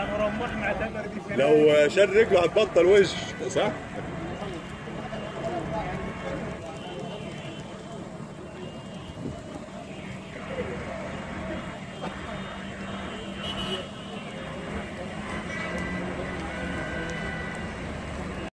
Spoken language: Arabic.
ورماح معتبر دي لو شال رجله هتبطل وش صح؟